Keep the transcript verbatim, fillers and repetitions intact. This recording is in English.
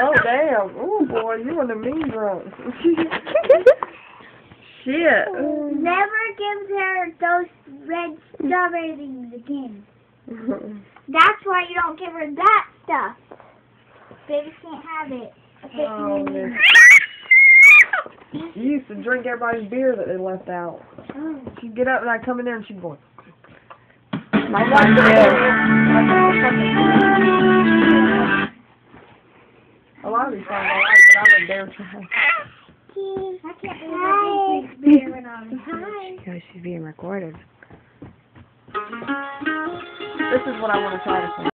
Oh, damn. Oh, boy, you want the mean drunk. Shit. Never give her those red strawberry things again. That's why you don't give her that stuff. Baby can't have it. Oh, man. You used to drink everybody's beer that they left out. Oh. She'd get up and I'd come in there and she'd go, My son too. a lot of these songs I like, but I would dare try. I can't believe this beer went on. Hi. Because she's being recorded. This is what I want to try to sing.